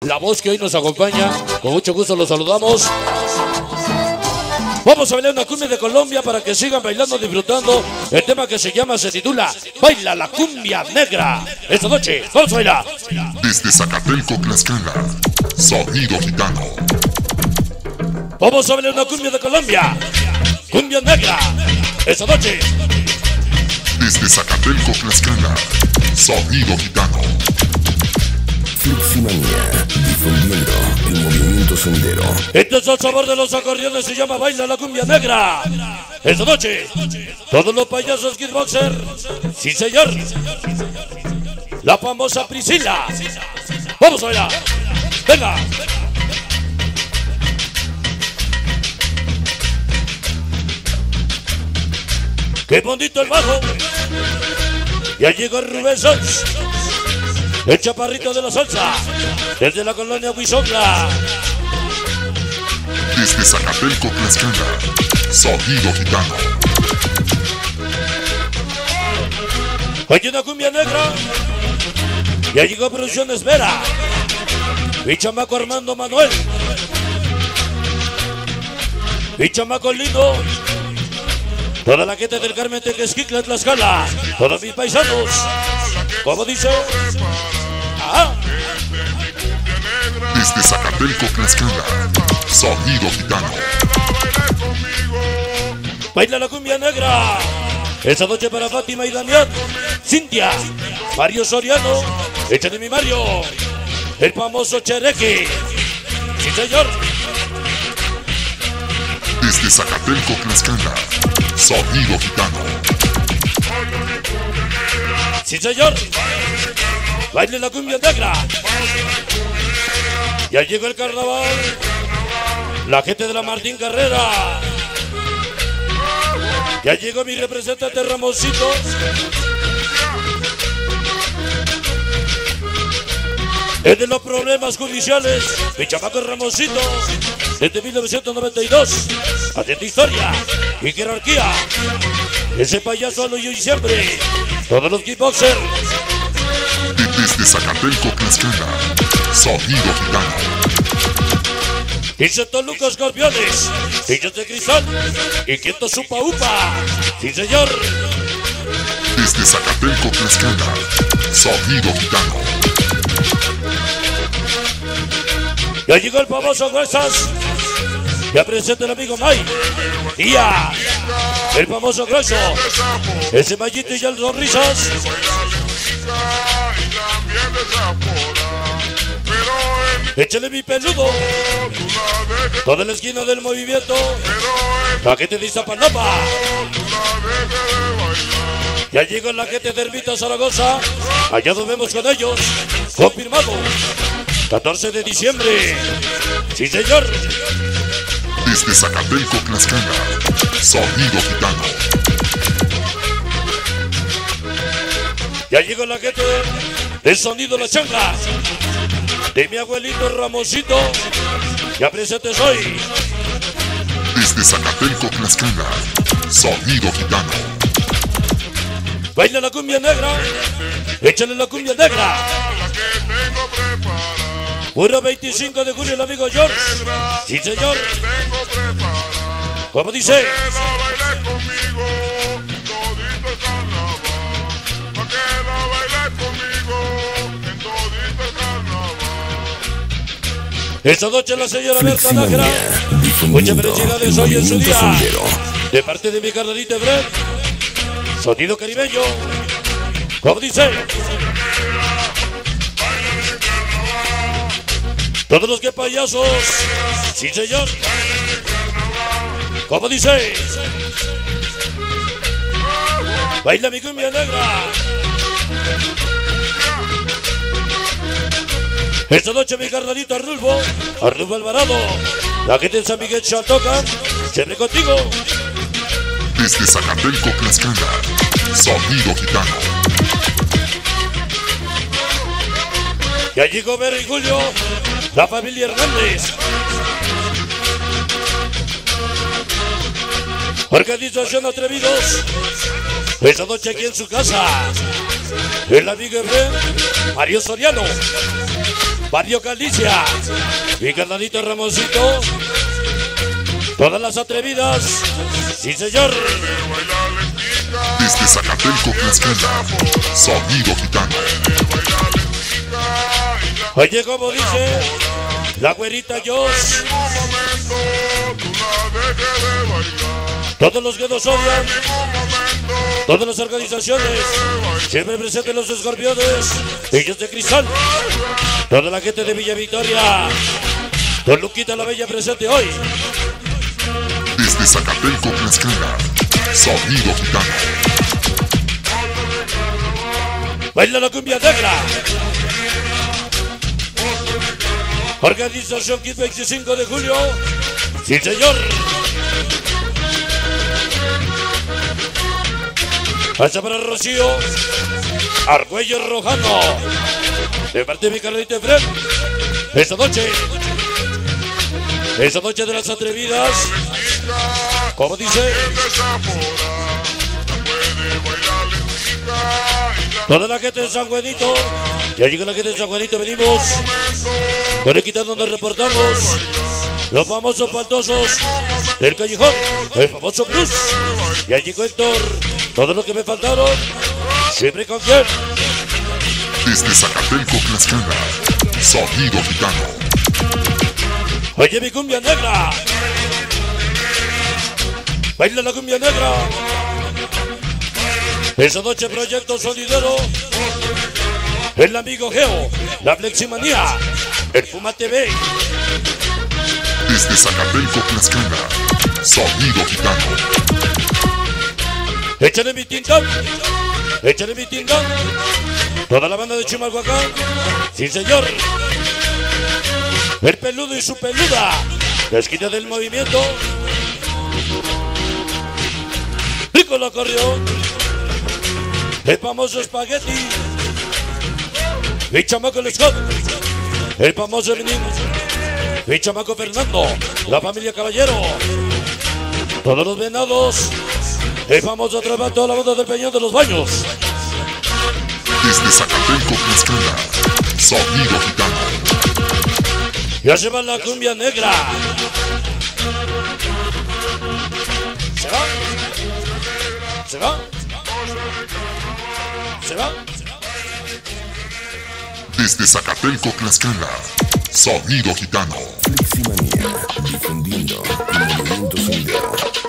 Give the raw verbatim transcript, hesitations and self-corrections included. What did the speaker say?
la voz que hoy nos acompaña. Con mucho gusto los saludamos. Vamos a bailar una cumbia de Colombia para que sigan bailando, disfrutando. El tema que se llama, se titula Baila la cumbia negra. Esta noche, vamos a bailar. Desde Zacatelco, Tlaxcala, Sonido Gitano. Vamos a bailar una cumbia de Colombia, cumbia negra. Esta noche. Desde Zacatelco, Tlaxcala, Sonido Gitano. Fluximania, difundiendo el movimiento sendero. Este es el sabor de los acordeones, se llama Baila la cumbia negra. Esta noche, todos los payasos kickboxer. Sí, señor. La famosa Priscila. Vamos a bailar. Venga. Qué bonito el bajo. Ya llegó Rubén Sons, el chaparrito de la salsa, desde la colonia Huizotla. Desde Zacatelco, Tlaxcala, Sonido Gitano. Hay una cumbia negra. Ya llegó Producciones Vera. Mi chamaco Armando Manuel. Mi chamaco lindo. Toda la gente del Carmen Tequesquitla, Tlaxcala. Todos mis paisanos. ¿Cómo dice? Ah. Desde Zacatelco, Tlaxcala, Sonido Gitano. Baila la cumbia negra. Esta noche para Fátima y Damián, Cintia, Mario Soriano, échale mi Mario, el famoso Chereque. Sí, señor. Desde Zacatelco, Tlaxcala, Sonido Gitano. Sí, señor. Baile la cumbia negra. Ya llegó el carnaval. La gente de la Martín Carrera. Ya llegó mi representante Ramoncito. Es de los problemas judiciales. Mi chamaco Ramoncito. Desde mil novecientos noventa y dos. Atenta historia y jerarquía. Ese payaso lo y hoy siempre. Todos los kickboxers. Desde Zacatelco, Tlaxcala, Sonido Gitano. Dice Toluca Escorpiones, Sillas de Cristal y Quieto Supa Upa. Sí, señor. Desde Zacatelco, Tlaxcala, Sonido Gitano. Ya llegó el famoso Gruesas. Ya presenta el amigo May. Tía, el famoso Grueso. Ese Mayito y el Sonrisas. Échale mi peludo. Toda la esquina del movimiento. La gente de Iztapalapa. Ya llegó la gente de Ermita Zaragoza. Allá nos vemos con ellos. Confirmado. catorce de diciembre. Sí, señor. Desde Zacatelco, Tlaxcala, Sonido Gitano. Ya llegó la gente del Sonido La Changa. De mi abuelito Ramoncito. Ya presente soy. Desde Zacatelco, Tlaxcala, Sonido Gitano. Baila la cumbia negra. Échale la cumbia negra. Puro veinticinco de julio el amigo George. Sí, señor. ¿Cómo dice? Esta noche la señora Berta Nájera. Muchas felicidades hoy en su día. De parte de mi carnalita Brett. Sonido caribeño. ¿Cómo dice? Todos los que payasos. Sí, señor. ¿Cómo dice? Baila mi cumbia negra. Esta noche mi carnalito Arnulfo, Arnulfo Alvarado. La gente de San Miguel Chaltoca. Siempre contigo. Desde Zacatelco, Tlaxcala, Sonido Gitano. Ya llegó Vera y Julio. La familia Hernández. Organización Atrevidos. Esta noche aquí en su casa. El amigo Efren, Mario Soriano. Barrio Galicia, mi carnalito Ramosito, todas las atrevidas, sí señor. Desde Zacatelco, Tlaxcala, Sonido Gitano. Oye, como dice la güerita Joss, todos los que nos odian, todas las organizaciones, siempre presentes los escorpiones, ellos de cristal, toda la gente de Villa Victoria, Don Luquita la Bella presente hoy. Desde Zacatelco, Tlaxcala, Sonido Gitano. Baila la cumbia negra. Organización Kid veinticinco de julio. Sí, señor. Pasa para Rocío Argüello Rojano, de parte de mi carnalito Efren. Esta noche, esta noche de las atrevidas, como dice, toda la gente de San Juanito, ya llega la gente de San Juanito, venimos con Equidad donde reportamos los famosos faltosos del callejón, el famoso Cruz. Ya llegó Héctor, todo lo que me faltaron, siempre con quien. Desde Zacatelco, Tlaxcala, Sonido Gitano. Oye, mi cumbia negra, baila la cumbia negra. Esa noche proyecto sonidero, el amigo Geo, la Fleximanía, el Puma T V. Desde Zacatelco, Tlaxcala, Sonido Gitano. Échale mi tintán, échale mi tintán. Toda la banda de Chimalhuacán, sí señor. El peludo y su peluda, la esquina del movimiento. Rico la acordeón, el famoso espagueti, mi chamaco el Scott, el famoso menino, mi chamaco Fernando, la familia Caballero, todos los venados, el famoso trabajo, toda la banda del Peñón de los Baños. Desde Zacatelco, Tlaxcala, Sonido Gitano. Ya se va la cumbia negra. Se va. Se va. Se va. Desde Zacatelco, Tlaxcala, Sonido Gitano. Fleximanía, difundiendo el movimiento sonidero.